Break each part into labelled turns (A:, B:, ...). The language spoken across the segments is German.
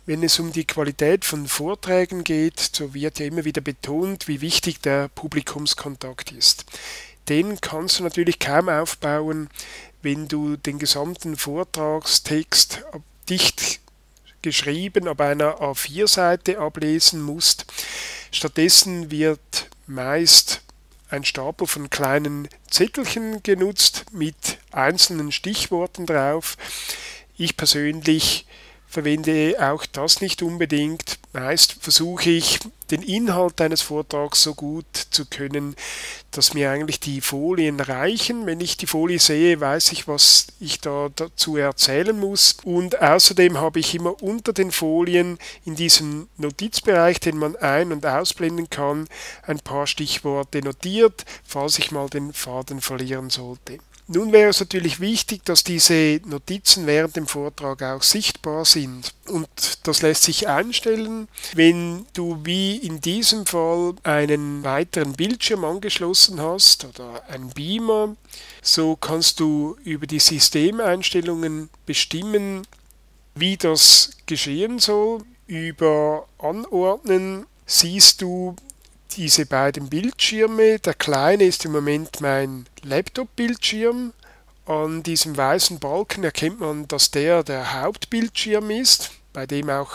A: Wenn es um die Qualität von Vorträgen geht, so wird ja immer wieder betont, wie wichtig der Publikumskontakt ist. Den kannst du natürlich kaum aufbauen, wenn du den gesamten Vortragstext dicht geschrieben auf einer A4-Seite ablesen musst. Stattdessen wird meist ein Stapel von kleinen Zettelchen genutzt mit einzelnen Stichworten drauf. Ich persönlich verwende auch das nicht unbedingt. Meist versuche ich, den Inhalt eines Vortrags so gut zu können, dass mir eigentlich die Folien reichen. Wenn ich die Folie sehe, weiß ich, was ich da dazu erzählen muss. Und außerdem habe ich immer unter den Folien in diesem Notizbereich, den man ein- und ausblenden kann, ein paar Stichworte notiert, falls ich mal den Faden verlieren sollte. Nun wäre es natürlich wichtig, dass diese Notizen während dem Vortrag auch sichtbar sind. Und das lässt sich einstellen, wenn du wie in diesem Fall einen weiteren Bildschirm angeschlossen hast oder einen Beamer. So kannst du über die Systemeinstellungen bestimmen, wie das geschehen soll. Über Anordnen siehst du diese beiden Bildschirme. Der kleine ist im Moment mein Laptop-Bildschirm. An diesem weißen Balken erkennt man, dass der Hauptbildschirm ist, bei dem auch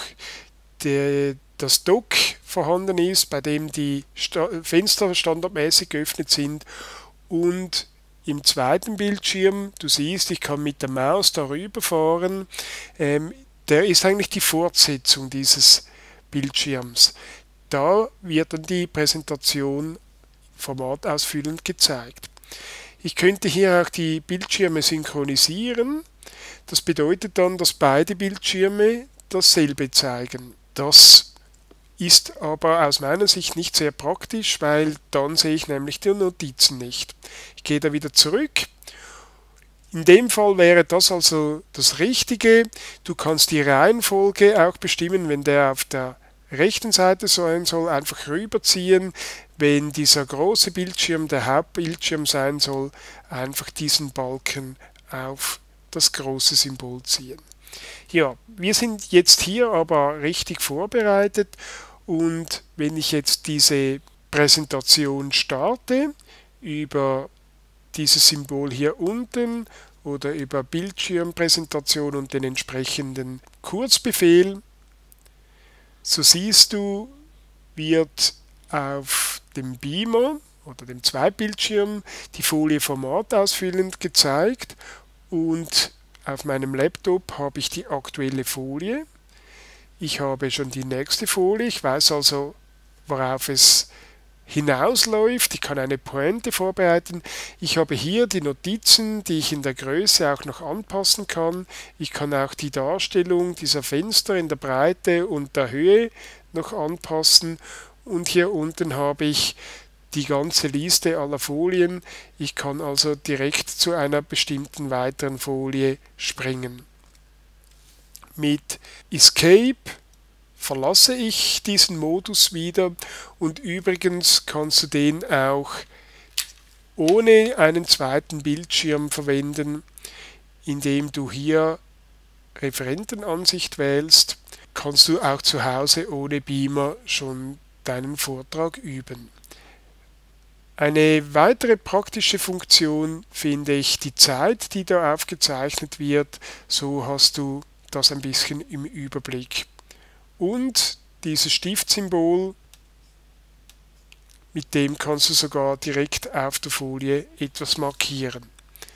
A: das Dock vorhanden ist, bei dem die Fenster standardmäßig geöffnet sind. Und im zweiten Bildschirm, du siehst, ich kann mit der Maus darüber fahren, der ist eigentlich die Fortsetzung dieses Bildschirms. Da wird dann die Präsentation formatausfüllend gezeigt. Ich könnte hier auch die Bildschirme synchronisieren. Das bedeutet dann, dass beide Bildschirme dasselbe zeigen. Das ist aber aus meiner Sicht nicht sehr praktisch, weil dann sehe ich nämlich die Notizen nicht. Ich gehe da wieder zurück. In dem Fall wäre das also das Richtige. Du kannst die Reihenfolge auch bestimmen, wenn der auf der rechten Seite sein soll, einfach rüberziehen. Wenn dieser große Bildschirm der Hauptbildschirm sein soll, einfach diesen Balken auf das große Symbol ziehen. Ja, wir sind jetzt hier aber richtig vorbereitet und wenn ich jetzt diese Präsentation starte über dieses Symbol hier unten oder über Bildschirmpräsentation und den entsprechenden Kurzbefehl, so siehst du, wird auf dem Beamer oder dem Zweitbildschirm die Folie formatausfüllend gezeigt und auf meinem Laptop habe ich die aktuelle Folie. Ich habe schon die nächste Folie, ich weiß also, worauf es hinausläuft. Ich kann eine Pointe vorbereiten. Ich habe hier die Notizen, die ich in der Größe auch noch anpassen kann. Ich kann auch die Darstellung dieser Fenster in der Breite und der Höhe noch anpassen. Und hier unten habe ich die ganze Liste aller Folien. Ich kann also direkt zu einer bestimmten weiteren Folie springen. Mit Escape verlasse ich diesen Modus wieder und übrigens kannst du den auch ohne einen zweiten Bildschirm verwenden, indem du hier Referentenansicht wählst, kannst du auch zu Hause ohne Beamer schon deinen Vortrag üben. Eine weitere praktische Funktion finde ich die Zeit, die da aufgezeichnet wird, so hast du das ein bisschen im Überblick. Und dieses Stiftsymbol, mit dem kannst du sogar direkt auf der Folie etwas markieren.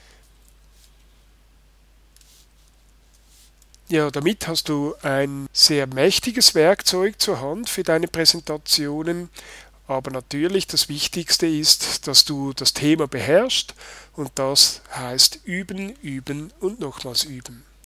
A: Ja, damit hast du ein sehr mächtiges Werkzeug zur Hand für deine Präsentationen, aber natürlich das Wichtigste ist, dass du das Thema beherrschst und das heißt üben, üben und nochmals üben.